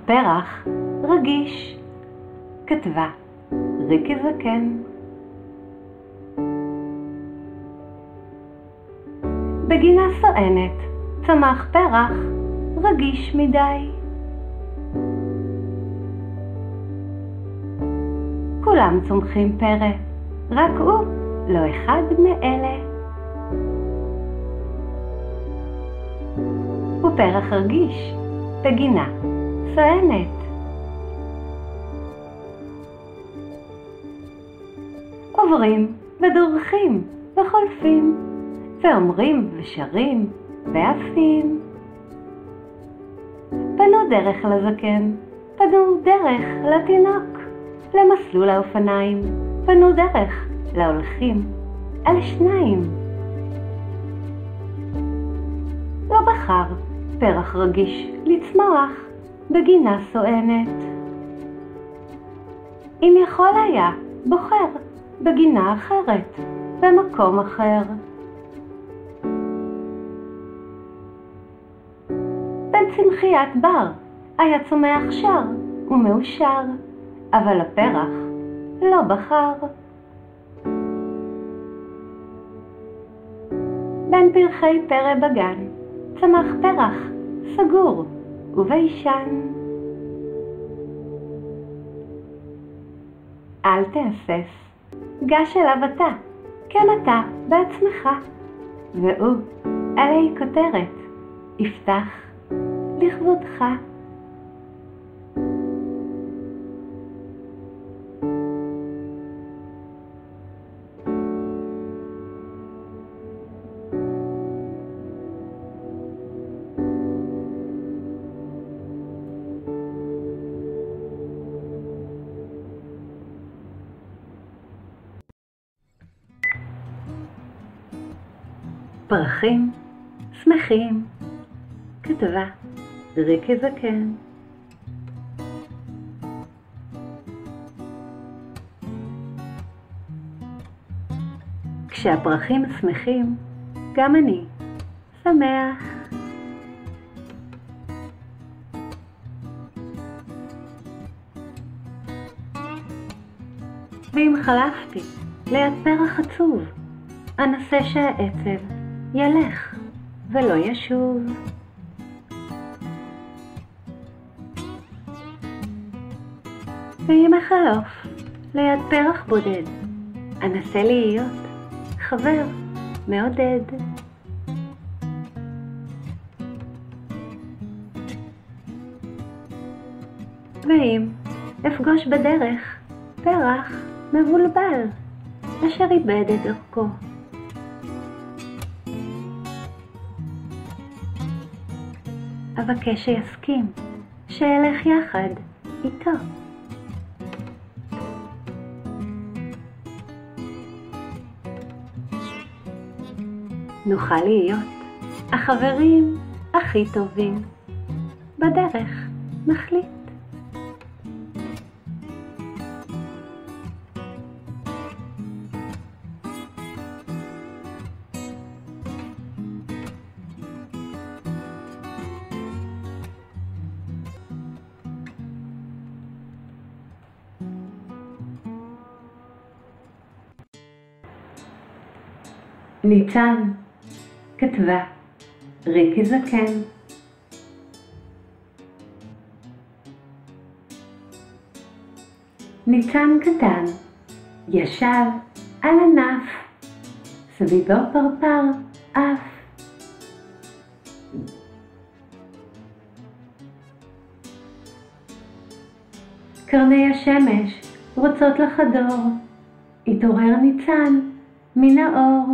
פרח רגיש. כתבה ריקי זקן. בגינה סואנת צמח פרח רגיש מדי. כולם צומחים פרא, רק הוא לא אחד מאלה. הוא פרח רגיש בגינה סואנת. עוברים ודורכים וחולפים, ואומרים ושרים ועפים. פנו דרך לזקן, פנו דרך לתינוק, למסלול האופניים, פנו דרך להולכים על שניים. לא בחר פרח רגיש לצמוח בגינה סואנת. אם יכול היה בוחר בגינה אחרת, במקום אחר. בין צמחיית בר היה צומח שר ומאושר, אבל הפרח לא בחר. בין פרחי פרא בגן צמח פרח סגור וביישן. אל תהסס, גש אליו אתה, כן אתה בעצמך, והוא עלי כותרת יפתח לכבודך. פרחים שמחים. כתבה ריקי זקן. כשהפרחים שמחים, גם אני שמח. ואם חלפתי ליד פרח עצוב, אנסה שהעצב ילך ולא ישוב. ואם אחלוף ליד פרח בודד, אנסה להיות חבר מעודד. ואם אפגוש בדרך פרח מבולבל אשר איבד את דרכו, אבקש שיסכים שאלך יחד איתו. נוכל להיות החברים הכי טובים. בדרך נחליט. ניצן. כתבה ריקי זקן. ניצן קטן ישב על ענף, סביבו פרפר עף. קרני השמש רוצות לחדור, התעורר ניצן מן האור.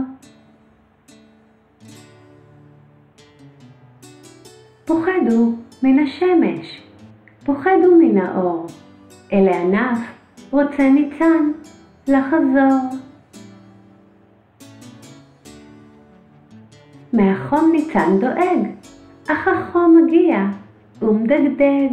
פוחדו מן השמש, פוחדו מן האור, אל הענף רוצה ניצן לחזור. מהחום ניצן דואג, אך החום מגיע ומדגדג.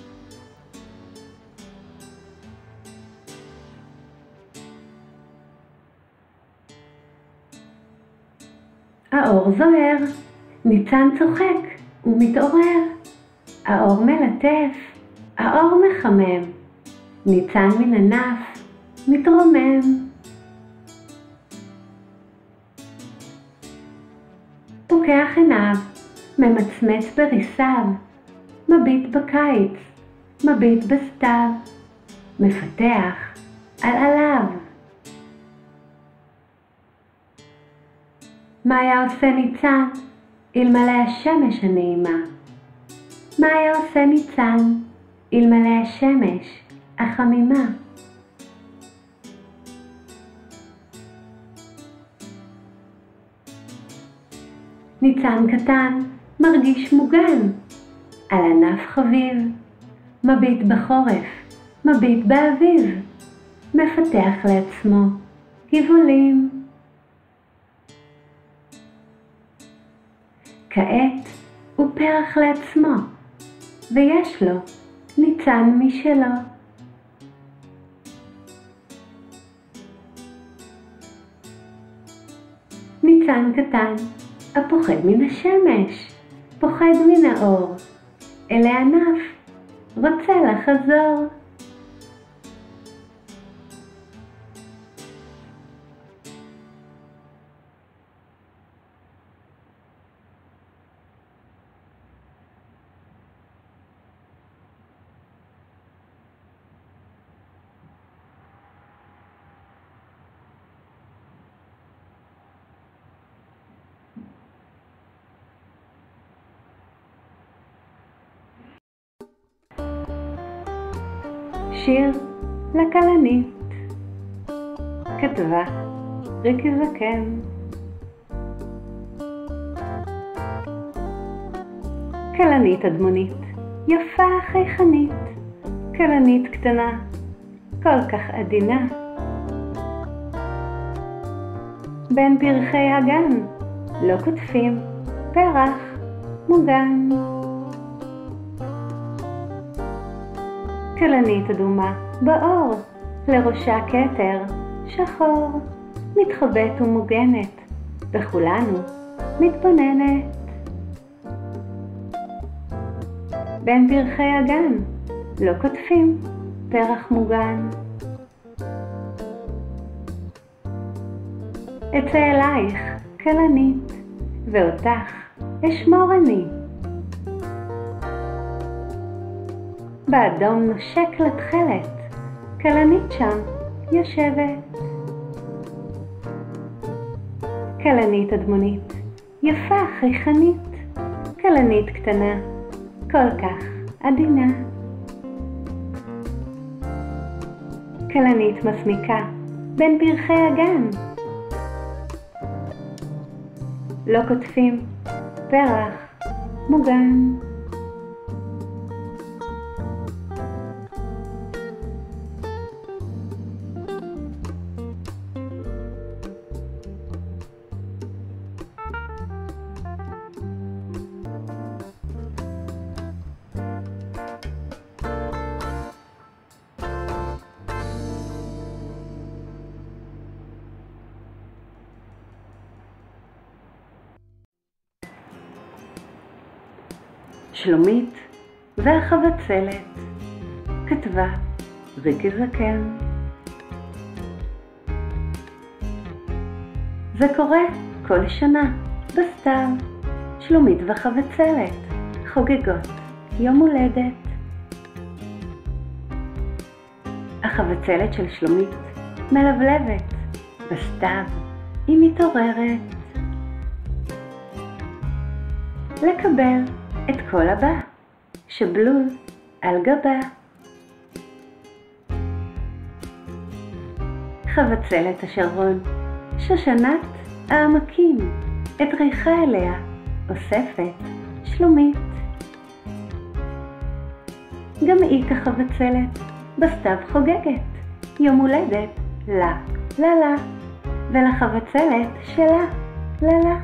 האור זוהר, ניצן צוחק ומתעורר. האור מלטף, האור מחמם, ניצן מן ענף, מתרומם. פוקח עיניו, ממצמץ בריסיו, מביט בקיץ, מביט בסתיו, מפתח על עליו. מה היה עושה ניצן אלמלא השמש הנעימה? מה היה עושה ניצן אלמלא השמש החמימה? ניצן קטן מרגיש מוגן על ענף חביב, מביט בחורף, מביט באביב, מפתח לעצמו גבעולים. כעת הוא פרח לעצמו, ויש לו ניצן משלו. ניצן קטן הפוחד מן השמש, פוחד מן האור, אל הענף רוצה לחזור. שיר לכלנית, כתבה ריקי זקן. כלנית אדמונית, יפה חייכנית, כלנית קטנה, כל כך עדינה. בין פרחי הגן לא קוטפים פרח מוגן. כלנית אדומה באור, לראשה כתר שחור, מתחבאת ומוגנת, וכולנו מתבוננת. בין פרחי הגן לא קוטפים פרח מוגן. אצא אלייך כלנית, ואותך אשמור אני. באדום נושק לתכלת, כלנית שם יושבת. כלנית אדמונית, יפה חייכנית, כלנית קטנה, כל כך עדינה. כלנית מסמיקה בין פרחי הגן, לא קוטפים פרח מוגן. שלומית והחבצלת, כתבה ריקי זקן. זה קורה כל שנה בסתיו, שלומית והחבצלת חוגגות יום הולדת. החבצלת של שלומית מלבלבת, בסתיו היא מתעוררת לקבל את כל הבא שבלול על גבה. חבצלת השרון, שושנת העמקים, את ריחה אליה אוספת שלומית. גם היא כחבצלת בסתיו חוגגת יום הולדת לה לה לה, ולחבצלת שלה לה לה.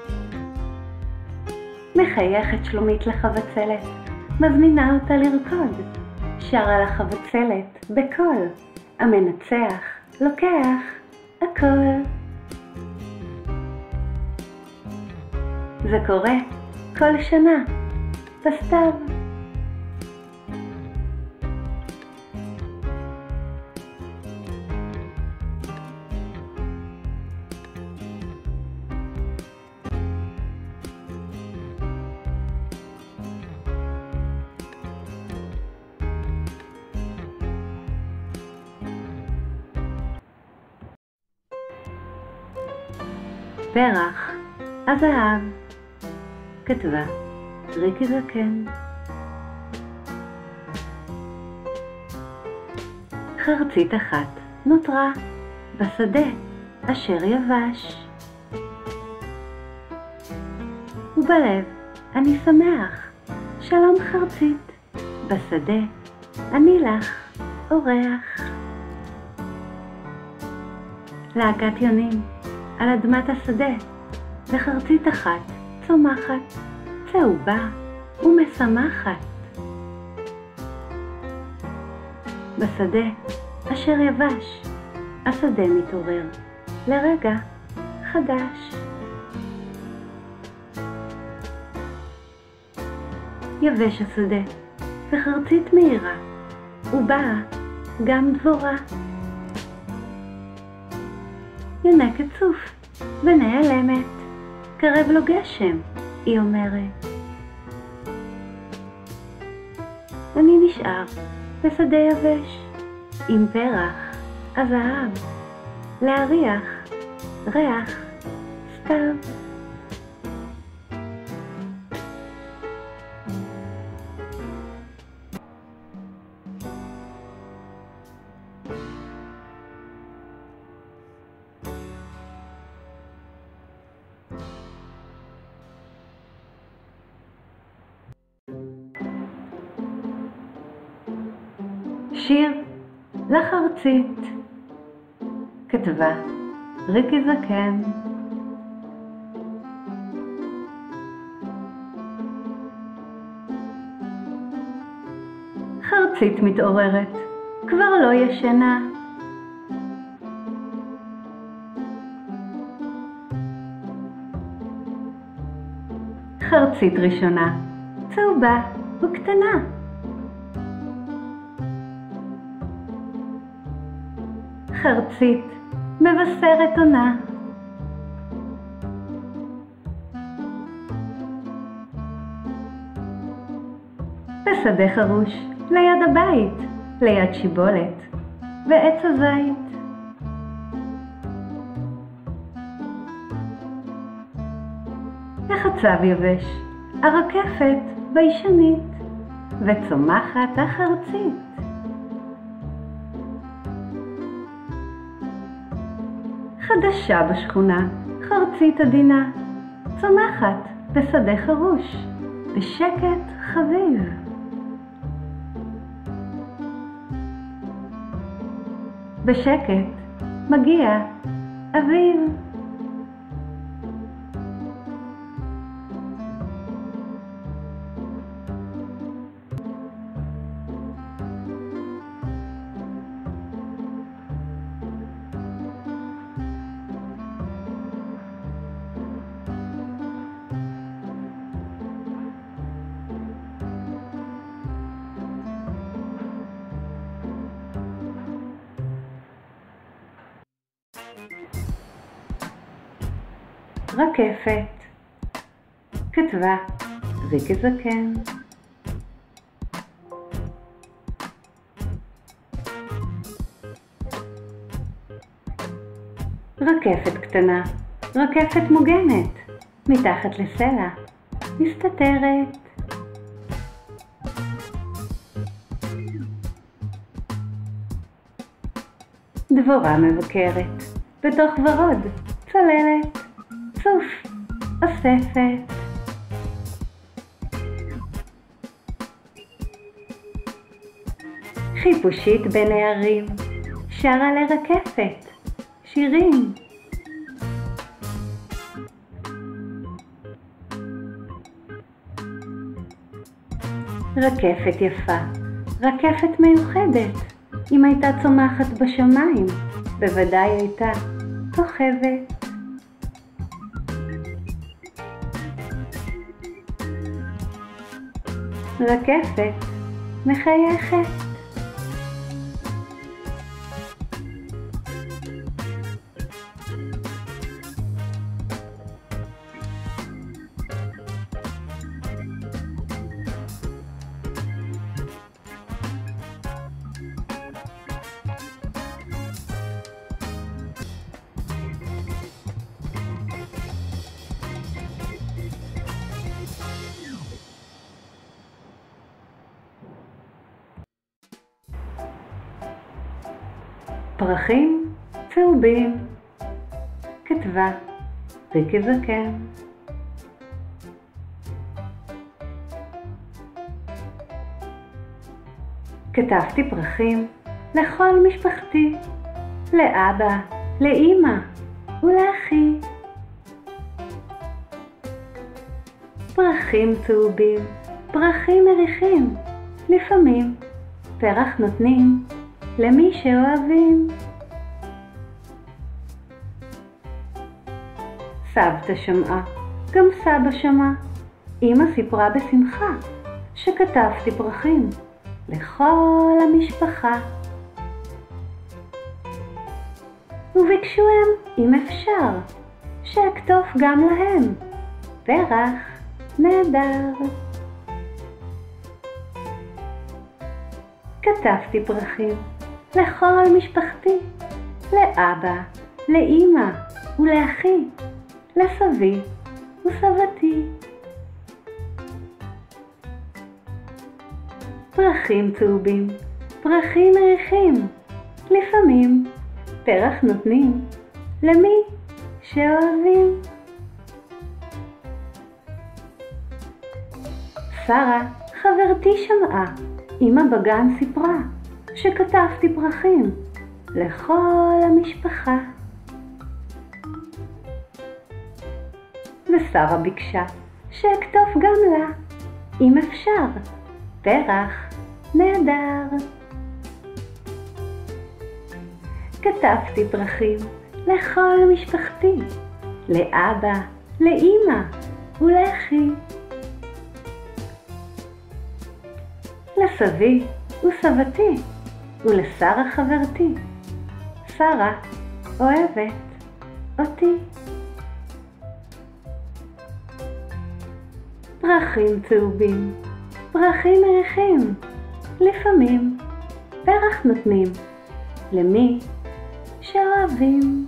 מחייכת שלומית לחבצלת, מזמינה אותה לרקוד, שרה לחבצלת בקול, המנצח לוקח הכל. זה קורה כל שנה בסתיו. פרח, הזהב. כתבה ריקי זקן. חרצית אחת נותרה בשדה אשר יבש, ובלב אני שמח, שלום חרצית, בשדה אני לך אורח. להקת יונים על אדמת השדה, וחרצית אחת צומחת, צהובה ומשמחת. בשדה אשר יבש, השדה מתעורר לרגע חדש. יבש השדה וחרצית מהירה, ובאה גם דבורה. יונקת צוף ונעלמת, קרב לו גשם, היא אומרת. אני נשאר בשדה יבש, עם פרח, הזהב, להריח, ריח, סתיו. שיר לחרצית. כתבה ריקי זקן. חרצית מתעוררת, כבר לא ישנה. חרצית ראשונה, צהובה וקטנה. חרצית מבשרת עונה. בשדה חרוש, ליד הבית, ליד שיבולת ועץ הזית. החצב יבש, הרקפת בישנית, וצומחת החרצית. חדשה בשכונה, חרצית עדינה, צומחת בשדה חרוש, בשקט חביב. בשקט מגיע אביב. רקפת. כתבה ריקי זקן. רקפת קטנה, רקפת מוגנת, מתחת לסלע, מסתתרת. דבורה מבקרת, בתוך ורוד, צוללת, צוף, אוספת. חיפושית בין הערים, שרה לרקפת, שירים. רקפת יפה, רקפת מיוחדת, אם הייתה צומחת בשמיים, בוודאי הייתה כוכבת. רקפת מחייכת. פרחים צהובים. כתבה ריקי זקן. כתבתי פרחים לכל משפחתי, לאבא, לאמא ולאחי. פרחים צהובים, פרחים מריחים, לפעמים פרח נותנים למי שאוהבים. סבתא שמעה, גם סבא שמע, אמא סיפרה בשמחה שכתבתי פרחים לכל המשפחה. וביקשו הם, אם אפשר, שאכתוב גם להם פרח נהדר. כתבתי פרחים לכל משפחתי, לאבא, לאמא ולאחי, לסבי וסבתי. פרחים צהובים, פרחים מריחים, לפעמים פרח נותנים למי שאוהבים. שרה, חברתי, שמעה, אמא בגן סיפרה שכתבתי פרחים לכל המשפחה. ושרה ביקשה שאכתוב גם לה, אם אפשר, פרח נהדר. כתבתי פרחים לכל משפחתי, לאבא, לאמא ולאחי, לסבי וסבתי ולשרה חברתי. שרה אוהבת אותי. פרחים צהובים, פרחים מריחים, לפעמים פרח נותנים למי שאוהבים.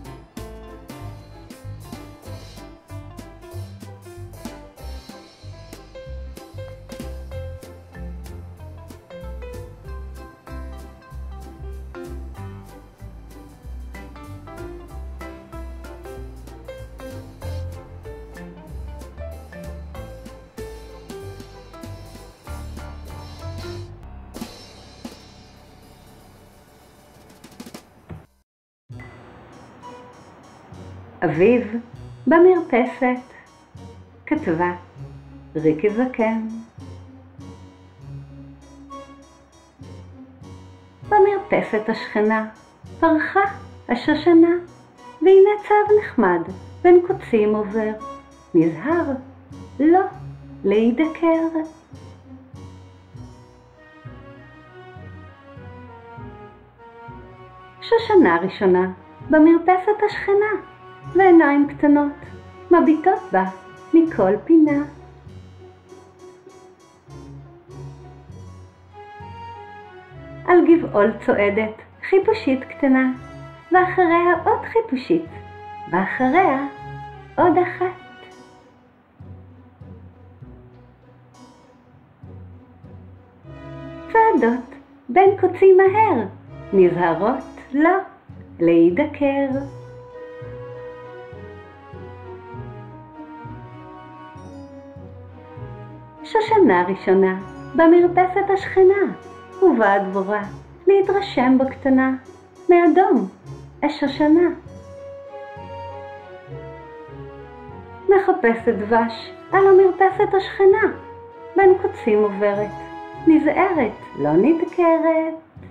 אביב במרפסת. כתבה ריקי זקן. במרפסת השכנה פרחה השושנה, והנה צב נחמד בין קוצים עובר, נזהר לא להידקר. שושנה ראשונה במרפסת השכנה, ועיניים קטנות מביטות בה מכל פינה. על גבעול צועדת חיפושית קטנה, ואחריה עוד חיפושית, ואחריה עוד אחת. צועדות בין קוצים מהר, נזהרות לא להידקר. שושנה ראשונה במרפסת השכנה, ובאה דבורה להתרשם בקטנה מאדום השושנה. מחפשת דבש על המרפסת השכנה, בין קוצים עוברת, נזהרת לא נדקרת.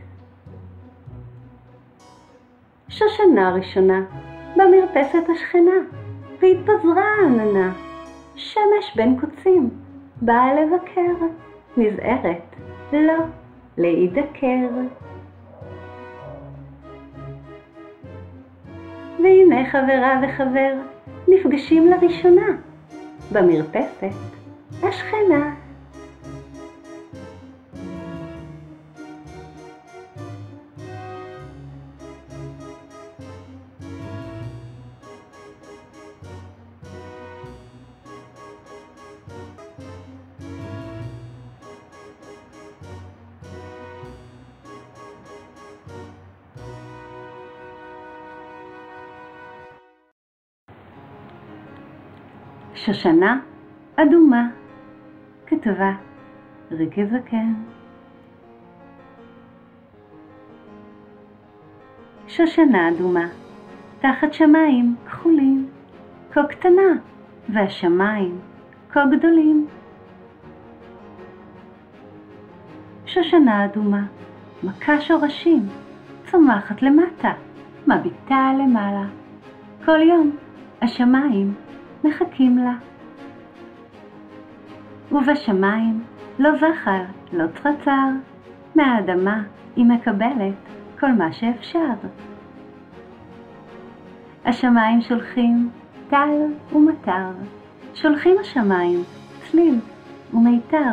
שושנה ראשונה במרפסת השכנה, והתפזרה העננה, שמש בין קוצים באה לבקר, נזהרת לא להידקר. והנה חברה וחבר נפגשים לראשונה במרפסת השכנה. שושנה אדומה, כתבה ריקי זקן. שושנה אדומה, תחת שמיים כחולים, כה קטנה והשמיים כה גדולים. שושנה אדומה, מכה שורשים, צומחת למטה, מביטה למעלה. כל יום השמיים מחכים לה. ובשמיים לא זחל, לא צרצר, מהאדמה היא מקבלת כל מה שאפשר. השמיים שולחים טל ומטר, שולחים השמיים צליל ומיתר.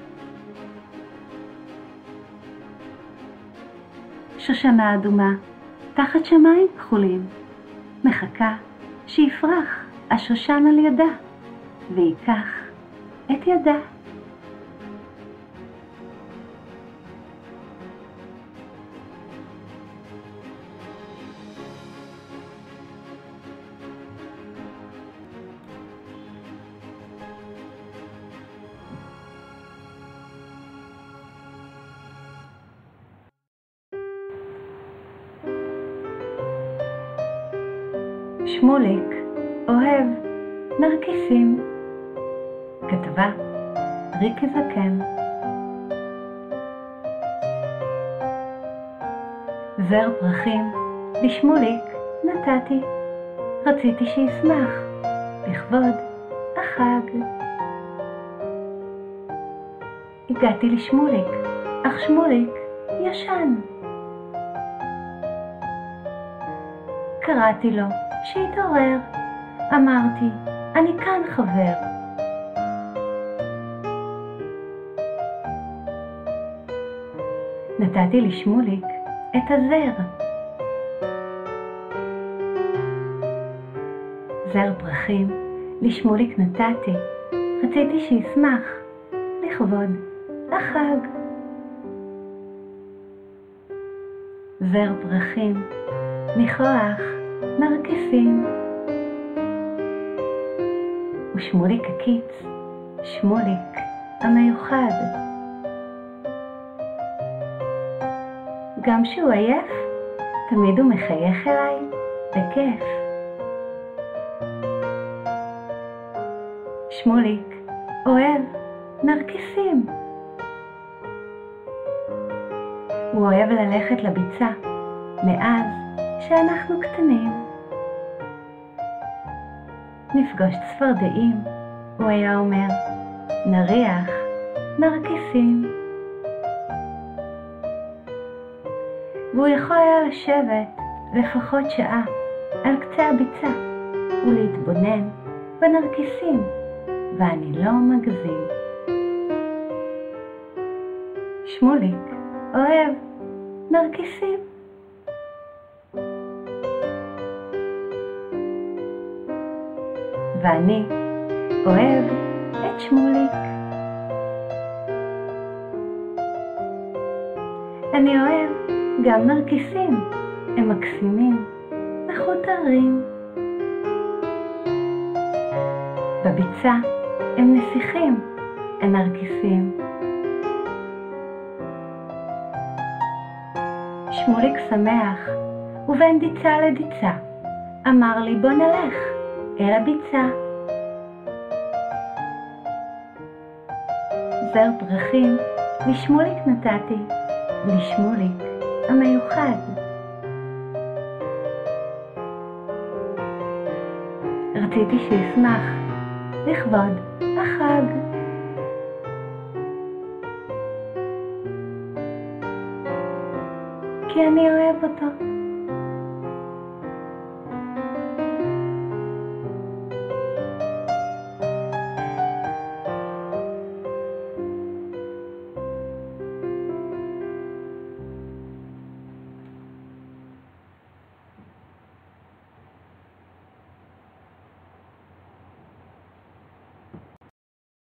שושנה אדומה, תחת שמיים כחולים, מחכה שיפרח השושן על ידה, ויקח את ידה. שמוליק אוהב נרקיסים, כתבה ריקי זקן. זר פרחים לשמוליק נתתי, רציתי שישמח לכבוד החג. הגעתי לשמוליק, אך שמוליק ישן. קראתי לו שהתעורר, אמרתי, אני כאן חבר. נתתי לשמוליק את הזר. זר פרחים לשמוליק נתתי, רציתי שישמח לכבוד החג. זר פרחים ניחוח נרקיסים, ושמוליק הקיץ, שמוליק המיוחד. גם שהוא עייף, תמיד הוא מחייך אליי בכיף. שמוליק אוהב נרקיסים. הוא אוהב ללכת לביצה מאז שאנחנו קטנים. נפגוש צפרדעים, הוא היה אומר, נריח נרקיסים. והוא יכול היה לשבת לפחות שעה על קצה הביצה ולהתבונן בנרקיסים, ואני לא מגזים. שמוליק אוהב נרקיסים. ואני אוהב את שמוליק. אני אוהב גם נרקיסים, הם מקסימים מחותרים. בביצה הם נסיכים, הנרקיסים. שמוליק שמח, ובין דיצה לדיצה אמר לי, בוא נלך אל הביצה. זר פרחים לשמוליק נתתי, לשמוליק המיוחד. רציתי שישמח לכבוד החג. כי אני אוהב אותו.